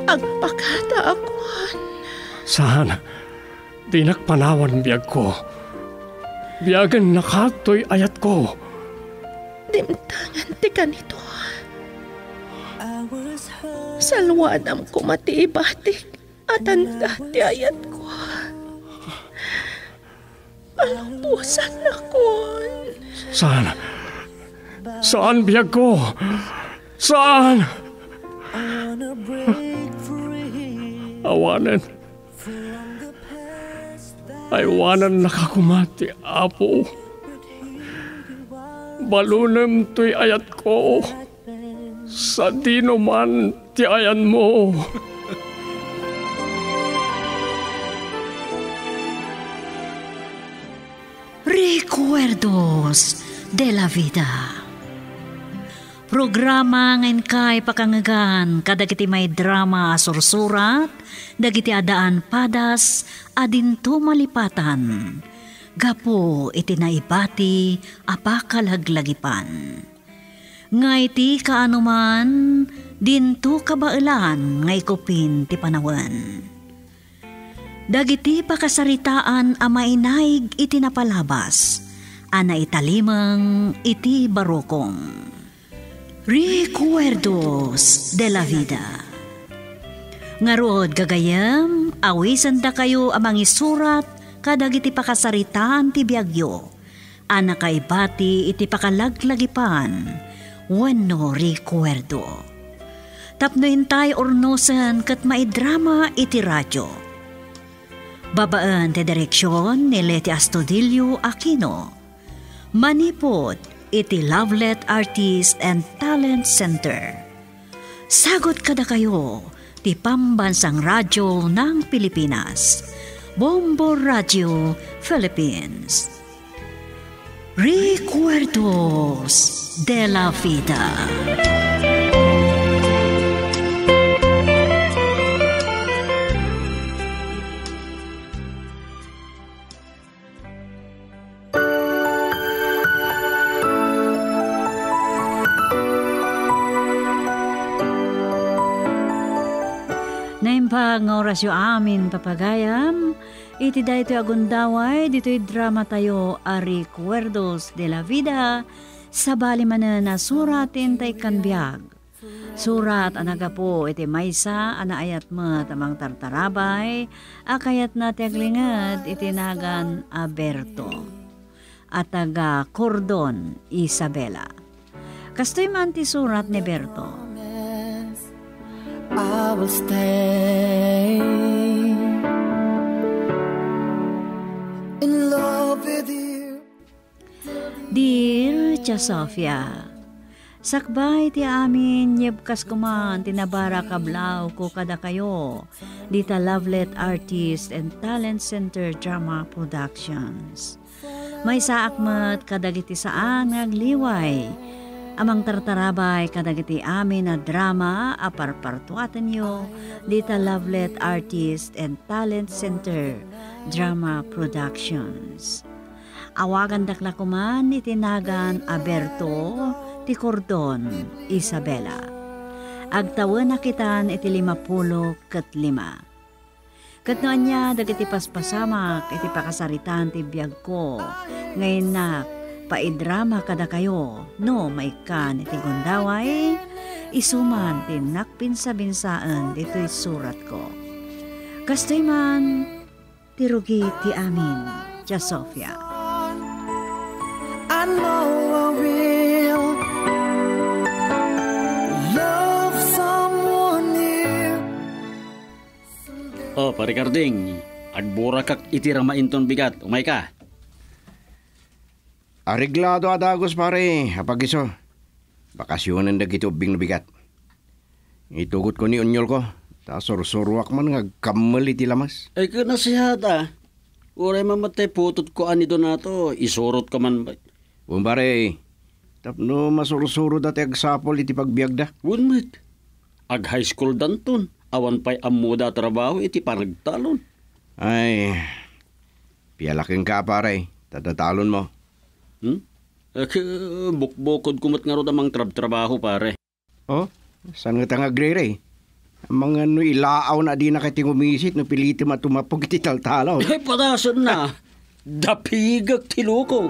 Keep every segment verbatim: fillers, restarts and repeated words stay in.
agpakata akon. Saan? Di nakpanawan biyag ko. Biyagan nakatoy ayat ko. Dimtangan ti kanito. Salwadam ko matiibatik at anda ti ayat ko. Palumpusan na kon. Saan? Saan biyag ko? Saan? Awanan. Aywanan nakakumati, Apo. Balunem to'y ayat ko. Sa dino man ti ayan mo. Recuerdos de la Vida. Programa ngayon kay pakangagan kadagiti may drama sursurat, dagiti adaan padas, adinto malipatan. Gapo iti naibati apakalaglagipan. Ngay ti kaanuman, dinto kabailan ngay kupin ti panawan. Dagiti pakasaritaan a mainaig iti napalabas, ana italimang iti barokong. Recuerdos de la Vida. Ngarod gagayam, awisan da kayo amang isurat kadagiti pakasaritaan ti biagyo. Ana kaibati iti pakalaglagipan, wenno recuerdo. Tapno intay ornosan kat maidrama iti radyo. Babaan ti direksyon ni Leti Astudillo Aquino. Manipod iti Lovelet Artist and Talent Center. Sagot kada kayo ti Pambansang Radyo ng Pilipinas. Bombo Radio Philippines. Recuerdos de la Vida. Naimpag nga orasyo amin papagayam, iti da ito agundaway, dito'y drama tayo a Recuerdos de la Vida, sa bali manan na suratin tay kanbiag. Surat anaga po iti maysa, anaayat mo tamang tartarabay, akayat na tiaglingad iti nagan Aberto, at taga Cordon, Isabela. Kastoy man ti surat ni Berto. I will stay in love with you. Dear Tia Sofia, sakbay ti amin nyebkas kuman tinabara kablaw ko kada kayo dita Lovelet Artist and Talent Center Drama Productions. May saakmat kadagiti saan ngagliway amang tartarabay kadagiti amin na drama aparpartuatan nyo dita Lovelet Artist and Talent Center Drama Productions. Awagan dakla kuman itinagan Aberto ti Cordon, Isabela. Agtawan na kitan iti limapulo kat lima. Katnoan niya dagiti paspasamak iti pakasaritan ti biyag ko ngayon na paidrama kada kayo, no may kan iti gundaway, isuman tinak pinsa-binsaan dito'y surat ko. Kastoy man, tirugi ti amin, Tia Sofia. I know I will love someone new. Oh, pare Karding, agburakak iti ramainton bigat, umay ka. Areglado adagos pare, apagiso. Bakasyonan da gito ubing na bigat. Itugot ko ni unyol ko. Ta sorsorwak man nga kamali ti lamas. Ay ka nasihata. Uray mamatay putot ko ani doon nato. Isurot ka man ba? Bum pare, tapno masursuro dati agsapol iti pagbiagda. Wunmet. Ag high school danton. Awan pa'y amuda trabaho iti panagtalon. Ay, piyalaking ka pare. Tatatalon mo. Hmm? Eh, bukbukod kumot nga ro damang trab-trabaho, pare. Oh, saan nga tang agrere? Ang mga no ilaaw na di na kay tingumisit no piliti matumapog iti taltalaw. Ay, padasan na. Dapigag tiluko.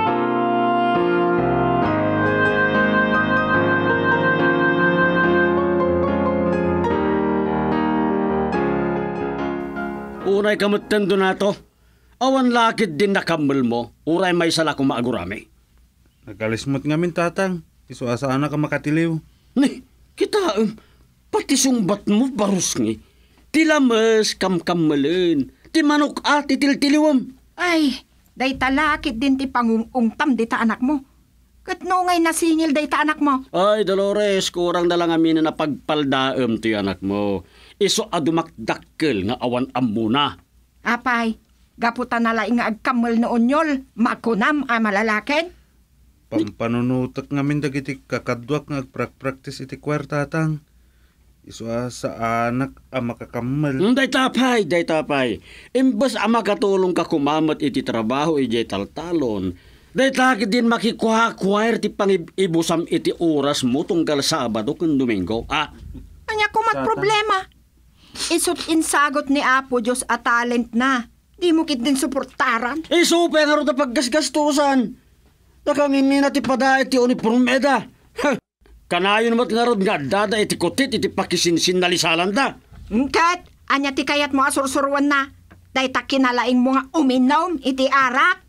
Uray kamutan doon na to. Awan lakit din nakamul mo. Uray may sala kong maagurami. Nagalismot ngamin tatang. Iso asana ka makatiliw. Ni, kita um, pati sungbat mo barus ngi. Tilamas kamkamalin. Ti manok at titiltiliwam. Ay, day talakit din ti pangungungtam di ta anak mo. Kat ngay nasingil day ta anak mo. Ay, Dolores, kurang na lang amin na pagpaldaam ti anak mo. Iso adumakdakkel nga awan amuna. Apay, gaputan na laing nga agkamel no onyol, makunam a malalaken. Pampanunutak ngamin dagiti kakadwak nga agprak-practice iti choir tatang. Iso sa anak a makakamal. Mm, day tapay, day tapay. Imbas a makatulong ka kumamat iti trabaho iti taltalon. Day takit din makikuha-choir ti pangibusam iti oras mo tunggal Sabado kung Domingo. Ah, Anya ko mat problema. Isot insagot ni Apo Diyos a talent na. Di mo kit din suportaran. eh supe nga ro na paggasgastusan. Nakangini na ti pada iti uniformeda. Kanayon mo't nga ro nga dada iti kutit iti pakisinsin na lisalan da. Kat, anya ti kayat mo asursurwan na. Day ta kinalaing mo nga uminom iti arak.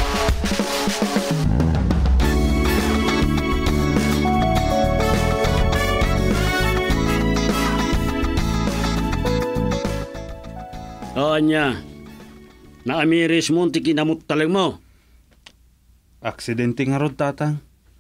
O anya, naamiris mo ti kinamot talang mo. Aksidente nga rod tatang.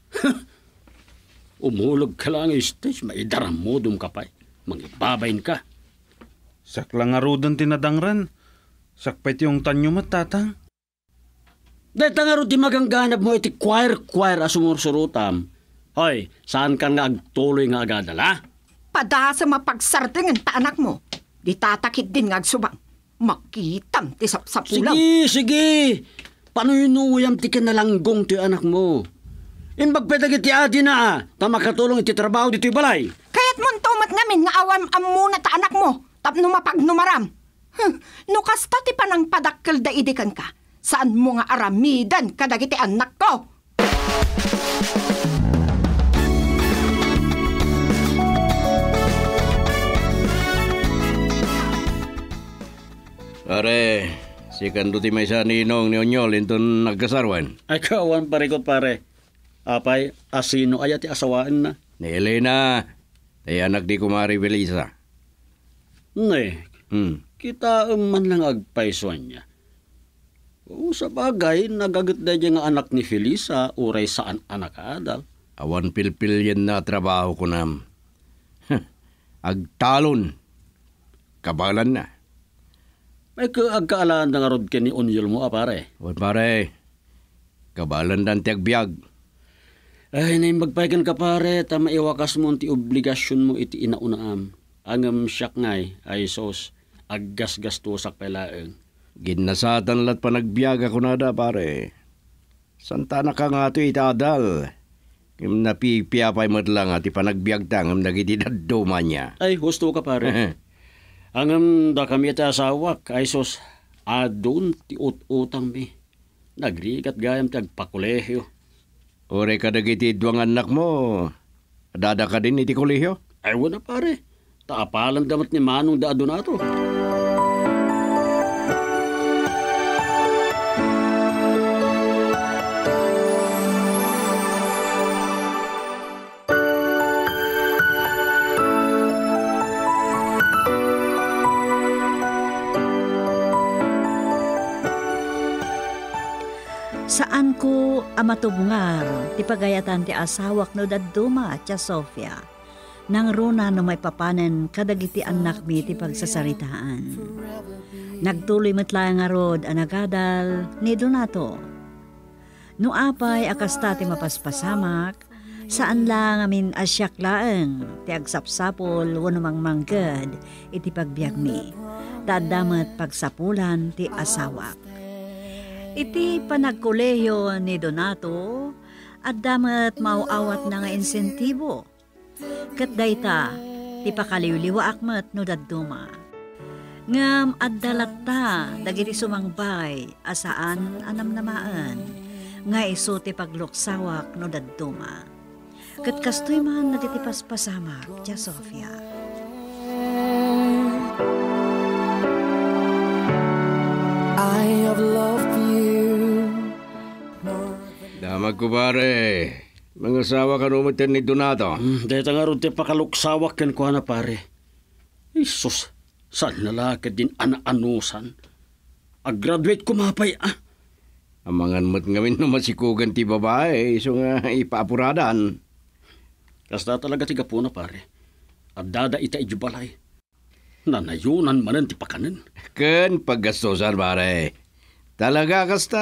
Umulog ka lang stage, maidaram mo dum kapay. Mangibabayin ka. Sakla nga rodan tinadangran. Sakpait yung tanyo mo tatang. Dahil nga ro di magangganap mo iti choir-choir a sumursurutam. Hoy, saan ka nga agtuloy nga agadala? Pada sa mapagsardingan ta anak mo. Di tatakit din nga agsubang. Makitam ti sapsapulaw. Sige, sige. Panuyunuyam ti kinalanggong ti anak mo. Imbagpedag iti adi na ah. Ta makatulong iti trabaho dito balay. Kaya't mo tumat namin nga awam amuna ta anak mo. Tapno mapagnumaram. Huh, no kasta ti panang padakkel da idikan ka. Saan mo nga aramidan kadagiti anak ko? Pare, si kanduti may sa ninong ni Onyol inton nagkasarwan. Ay kawan parikot pare. Apay, asino ayat ti asawaan na. Ni Elena, ay anak di kumari Belisa. Ne, Hmm. kita man lang agpaisuan niya. O sa bagay, nagagat na niya nga anak ni Felisa, uray saan anak adal. Awan pilpil yan na trabaho ko nam. Agtalon. Kabalan na. May kaagkaalaan na nga rod ka ni Onyol mo, apare. Wan pare, kabalan dan ti agbyag. Ay, na magpaikan ka pare, ta maiwakas mo ti obligasyon mo iti inaunaam. Angam siyak ngay, ay sos, aggas-gastusak palaeng. Ginasatan lat pa nagbiyaga ko na da pare. Santa na ka nga ito itadal. Kim napipiyapay madlang at ipanagbiag tangam nagitidaduma niya. Ay, gusto ka pare. Angam da kami iti asawak, ay sos, adun ti ut-utang mi. Nagrigat gayam ti agpakolehyo. Ore ka dagiti duwang anak mo. Dada ka din iti kolehyo? Ay, wala pare. Taapalan damat ni Manong da adun ato. Saan ko amatubungar, ti pagayatan ti asawak no daduma tya Sofia. Nang runa no may papanen kadagiti anak mi ti pagsasaritaan. Nagtuloy matla nga rod anagadal ni Donato. No apay akasta ti mapaspasamak, saan lang amin asyak laeng ti agsapsapol wano mangmangged iti pagbiag mi. Tadamat pagsapulan ti asawak. Iti panagkolehiyo ni Donato at damat mauawat na nga insentibo. Kat dayta, ti pakaliwliwa akmet no dadduma. Ngam addalatta dagiti sumangbay asaan anamnamaan nga iso ti pagluksawak no dadduma. Ket kastoy man naditi paspasamak Tia Sofia. I have loved you. Damag ko pare. Mga asawa ka numitin ni Donato. Hmm, dahil nga ron ti pakaluksawak ken ko na pare. Isus, saan nalakad din ana-anusan? Ag-graduate kumapay ah. Amangan mo't ngamin no masikugan ti babae, iso nga ipaapuradan. Kasda talaga ti gapuna pare. At dada ita ijubalay. Nanayunan manan ti pakanan. Ken paggastosan pare. Talaga kasta.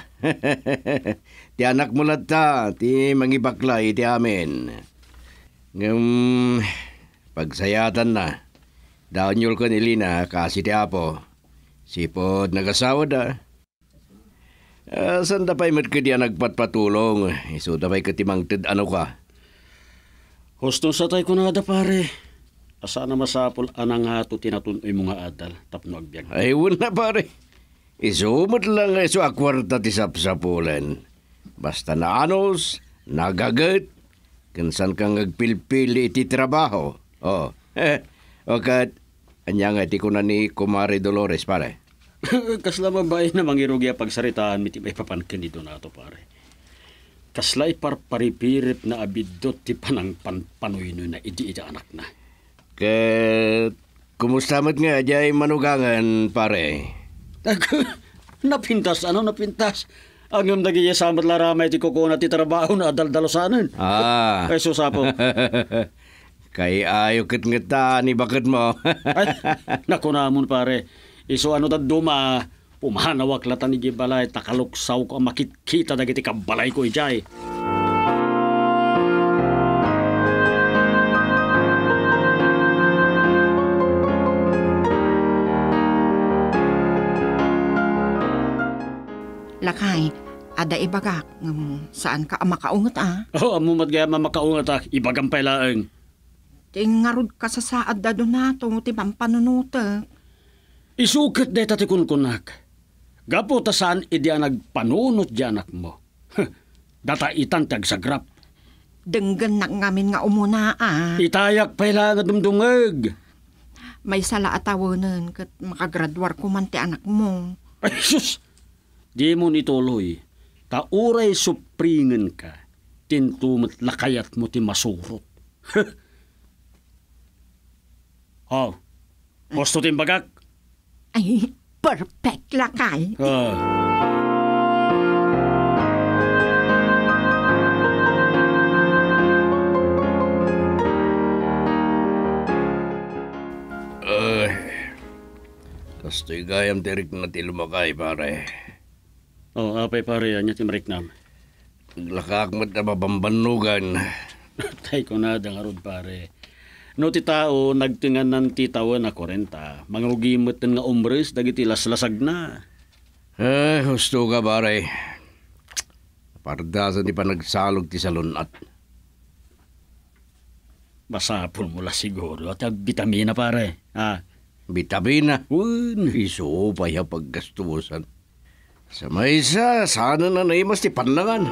Ti anak mo ta, ti mangibaklay ti amin. Ngam pagsayatan na. Daonyol ko ni Lina kasi ti apo. Sipod nagasawa da. Uh, saan da pa'y mat ka di nagpatpatulong? Iso da pa'y katimangtid ano ka? Hustong sa tay ko na da pare. Asa na masapol anang hato tinatunoy mga adal tapno agbyag. Ay wala pare. Isumot lang iso akwarta ti sapsapulen. Basta na anos, nagagat, kansan kang agpilpili iti trabaho. Oh, eh, okat, anya nga ti kuna ni Kumari Dolores pare. Kasla mabay na mangirugya pagsaritaan miti may papankin dito na to pare. Kasla iparparipirip na abidot ti panang panpanoy na idi iti anak na. Ket, kumusta mat nga jay manugangan pare? Napintas, ano napintas? Ang yung nagiya samat laramay ti kukuna ti trabaho na adal-dalosanan. Ah. Ay susapo. Kay ayo ket ngeta ni bakit mo. Ay, naku namon pare. Iso ano tad duma, pumanawak latan ni gibalay, takaluksaw ko ang makikita dagiti kabalay ko ijay. Lakay, ada ibagak, um, saan ka makaungot ah? Oh, amo matgaya mamakaungat ak, ibagang pailaeng. Tingarod ka sa saad da Donato, ti pampanunutek. Isukat day tati kunkunak. Gapo ta saan idi ang nagpanunot di anak mo. Data itan tag sa grap. Denggan na ngamin nga umuna ah. Itayak paila nga dumdungag. May sala atawanan kat makagraduar ko man ti anak mo. Ay sus! Di mo nituloy. Tauray supringen ka. Tintumot lakayat mo ti masurot. Oh, gusto timbagak? Ay, perfect lakay. Ah. Uh, kastoy gayam tirik nga ti lumakay pare. Oh, apay pare, anya timrik nam. Lakak mat na babambanugan. Tay ko na dangarod pare. No ti tao, nagtingan ng titawan na korenta. Mangrugimot nga umbres, dagiti laslasag na. Eh, husto ka pare. Pardasan di pa nagsalog ti salunat. Basapol mo la siguro at vitamina pare. Ha? Vitamina? Un. Iso pa ya paggastusan. Sa may isa, sana na naimas ti panlangan.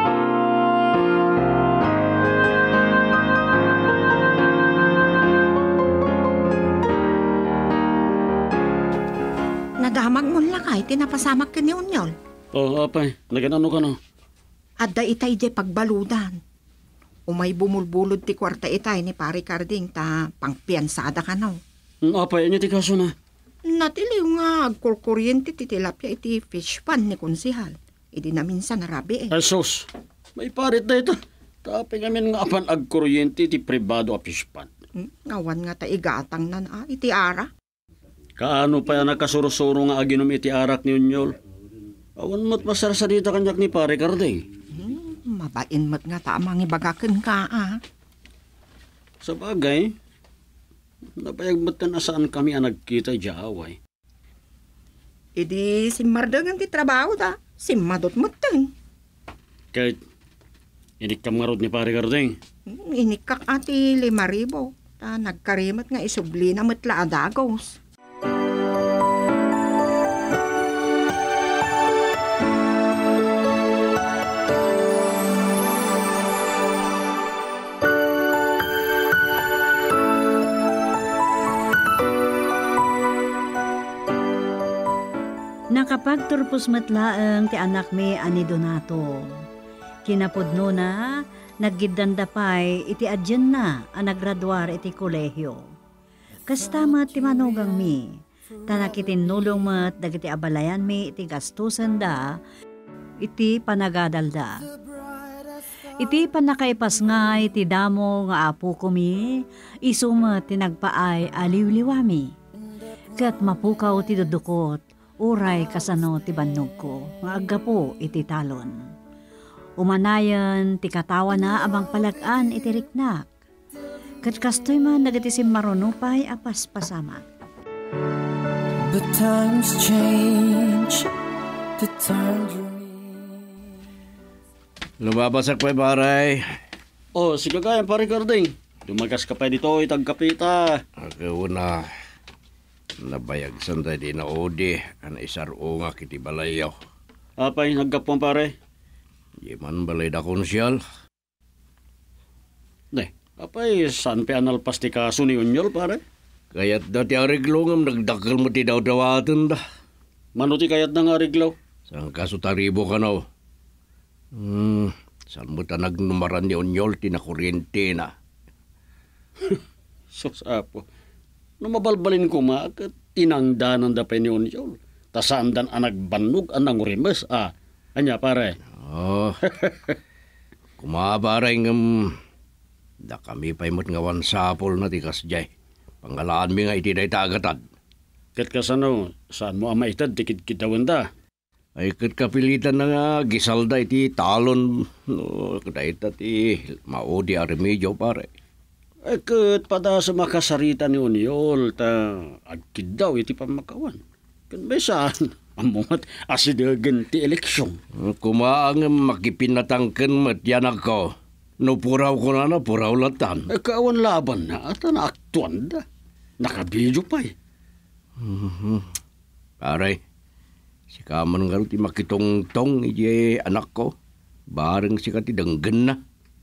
Nadamag mo lakay, tinapasamak ka ni Unyol. Oh, apay, naganano ka no? Adda itay di pagbaludan. Umay bumulbulod ti kwarta itay ni Pari Carding ta pangpiansada ka no. Apay, anya ti kaso na? Natiliw nga agkurkuryente ti tilapia iti fish pan ni konsihal. Idi na minsan narabi eh. Ay sus, may parit na ito. Tapos ngamin nga apan agkuryente ti pribado a fishpan. Hmm, ngawan nga ta igatang nan ah, iti ara. Kaano pa yan nakasurusuro nga aginom iti arak ni Unyol? Awan mo't masarasadita kanyak ni Pare Carding. Hmm, mabain mo't nga ta amang ibagaken ka ah. Sa bagay, napayagmat ka na saan kami ang nagkita jaway. Idi si Mardagan ti trabaho da, si Madot Muteng. Kahit inikam nga rod ni Pare Carding. Hmm, inikak ati lima ribo. Ta nagkarimat nga isubli na matla adagos. Nakapagturpos matlaang ti anak mi ani Donato. Kinapudno na, naggidandapay iti adyan na ang naggraduar iti kolehyo. Kastamat ti manugang mi, tanakitinulong mat dagiti abalayan mi iti gastusan da, iti panagadalda. Iti panakaipas nga iti damo nga apo ko mi, isumat ti nagpaay aliwliwami. Kat mapukaw ti dudukot, uray kasano ti bannog ko, nga aggapo iti talon. Umanayan ti katawa na abang palagaan iti riknak. Kat kastoy man nagiti si marunupay apas pasama. But times change, the times Lumabasak pa baray. Oh, sige kaya pare Karding. Dumagas ka pa dito, itagkapita. Ako na. Nabayag sanda di na odi. Ang isaro nga kiti balayaw. Apay, nagkapong pare. Di man balay da konsyal. Ne, apay, saan pa analpas ti kaso ni Unyol pare? Kayat dati ariglongam nagdakal mo ti daw-dawatan da. Mano ti kayat na nga ariglaw? Saan kaso taribo ka na? Hmm, saan mo ta nagnumaran ni Unyol ti na kuryente na? Sus apo. Numabalbalin ko ma, kat tinangdanan da pa ni Unyol. Ta saan dan anak bannog anang urimes, ah. Anya pare? Oh, kumabaray ngam, da kami pa'y mo't ngawan sapol na tikas jay. Pangalaan mi nga iti day tagatad. Kat kasano, saan mo ama itad, tikid kitawan da? Ay kat kapilitan na nga, gisalda iti talon, no, kaday ti maudi a remedyo pare. Ay kat pada sa makasarita ni Unyol, ta agkid daw iti pamakawan. Kan may saan, amungat asidagan ti eleksyon. Kumaang makipinatangken mat yan ako. No puraw ko na na, puraw latan. Ay kawan laban na, at na aktuan da. Nakabidyo pa eh. Mm-hmm. Pare, si kaman nga ti makitong-tong iti anak ko. Bareng si kati danggan na.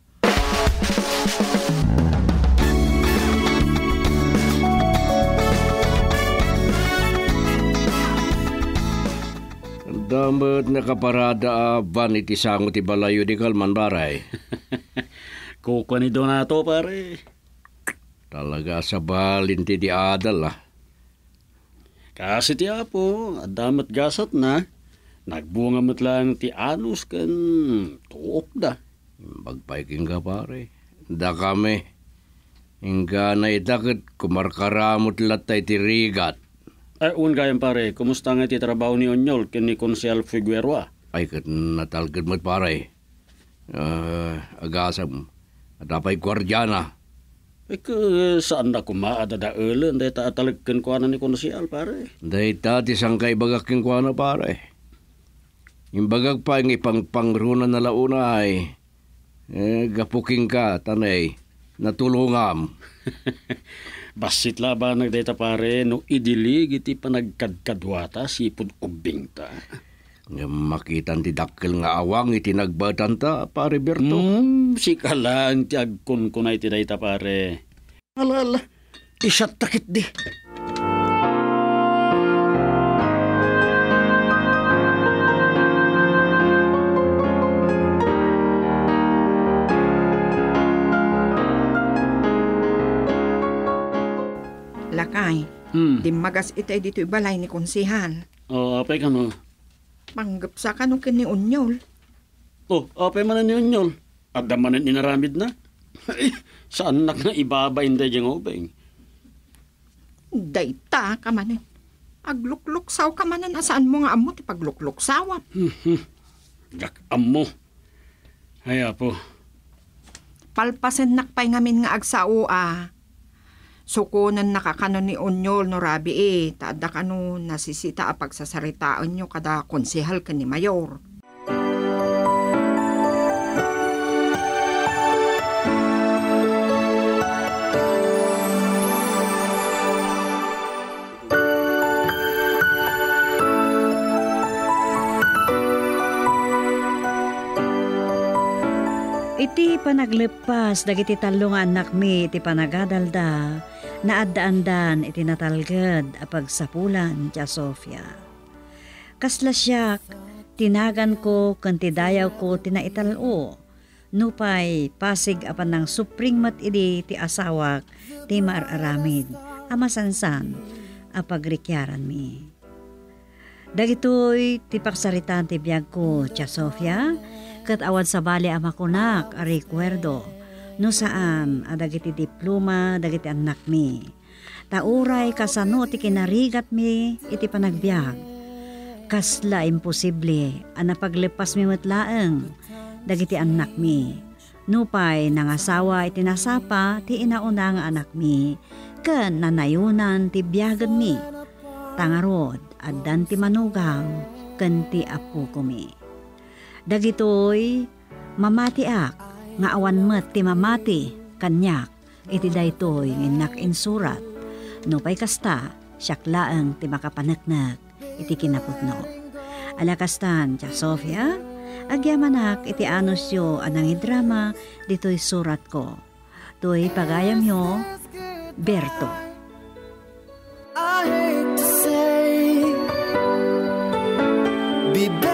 Damat nakaparada aban iti sango ti balayo di kalman baray. Kuko ni Donato pare. Talaga sa balin ti di adal ah. Kasi ti apo, damat gasat na. Nagbunga mo't lang ti anus kan tuok da. Bagpaiking ka pare. Da kami. Hingga na itakit kumarkaramot latay ti rigat. Ay, un gayang pare, kumusta nga ti trabaho ni Unyol ken ni Konsyal Figueroa? Ay, kat natalgad mo't pare. Uh, agasam. At apay gwardyana. Ay, ka, saan na kumaada da ulan? Day ta atalagkan ko ni Konsyal pare. Day ta ti sangkay bagak king kwa na pare. Yung bagag pa yung ipangpangrunan na launa ay eh, gapuking ka, tanay, natulungam. Basit laban nagdeta pare, no idilig iti panagkadkadwata, sipod ubing ta. Nga makitan ti dakkel nga awang iti nagbatan ta, pare Berto. Hmm, sika lang ti agkon ko na iti dayta pare. Alala, isat takit di. Lakay, Hmm. di magas itay dito ibalay ni konsihan. O, apay ka no. Panggap sa kanong kin ni Unyol. O, apay man na ni Unyol. At damanan inaramid na. Ay, saan nak na ibaba inday diyang ubing? Dayta ka manin. Aglukluksaw ka manin. Asaan mo nga amo ti paglukluksaw? Gakam mo. Ay, apo. Palpasen nakpay ngamin nga agsao ah. Sukunan nakakano ni Unyol no rabi eh. Taada kano nasisita a pagsasaritaan nyo kada konsehal ka ni Mayor. Iti panaglepas dagiti talo nga anak mi iti panagadalda na addaandan iti natalged a pagsapulan ti Sofia. Kasla siyak tinagan ko ken ti dayaw ko tinaitalo. Nupay pasig apan ng supring mat idi ti asawak ti maararamid amasansan a pagrikyaran mi. Dagitoy ti paksaritan ti biyag ko ti Sofia. Kat awad sa bali ama kunak a recuerdo no saan adagiti diploma dagiti anak mi. Tauray kasano ti kinarigat mi iti panagbiag. Kasla imposible a napaglepas mi metlaeng dagiti anak mi. Nupay nangasawa iti nasapa ti inauna nga anak mi ken nanayunan ti biyagan mi. Tangarod addan ti manugang ken ti apu ko mi. Dagitoy mamatiak nga awan met ti mamati kanyak iti daytoy nginak insurat. No pay kasta siak laeng ti makapaneknek iti kinaputno. Alakastan ti Sofia agyamanak iti anusyo anang idrama ditoy surat ko. Toy pagayam yo Berto. I hate to say be back.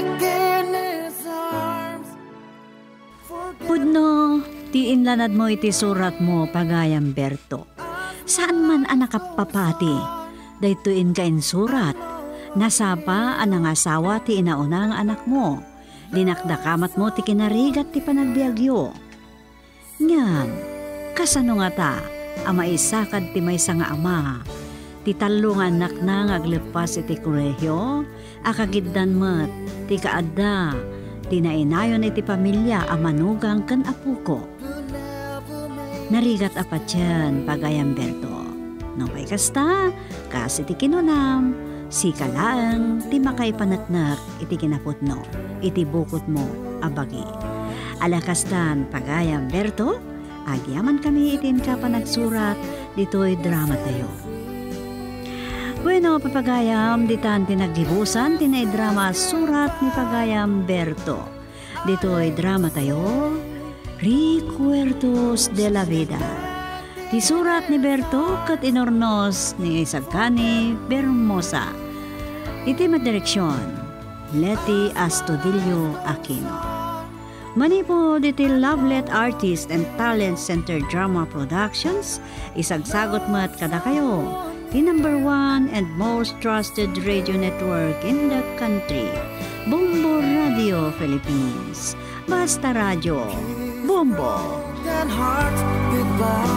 Pudno, ti inlanad mo iti surat mo pagayam Berto. Saan man ang nakapapati? Daytoin ka in surat. Nasapa anang asawa ti inauna ang anak mo. Linakdakamat mo ti kinarigat ti panagbiagyo. Ngam, kasano nga ta, ama isakad ti maysa nga ama. Ti talo nga anak na ngaglepas iti kolehyo, akagiddan met ti kaadda. Tinainayon iti pamilya a manugang ken apuko. Narigat apat yan pagayam Berto. No pay kasta, kasi ti kinunam, si kalaang ti makay panatnak iti kinaputno, iti bukot mo abagi. Alakastan pagayam Berto, agyaman kami itin ka pa nagsurat dito'y drama tayo. Bueno, papagayam, ditan tinagdibusan, tinay drama surat ni Pagayam Berto. Dito'y drama tayo, Recuerdos de la Vida. Di surat ni Berto kat inornos ni Sagkani Bermosa. Iti madireksyon, Leti Astudillo Aquino. Manipo diti Lovelet Artist and Talent Center Drama Productions, isagsagot mat kada kayo. The number one and most trusted radio network in the country, Bombo Radio Philippines. Basta Radio, Bombo. Heart, goodbye.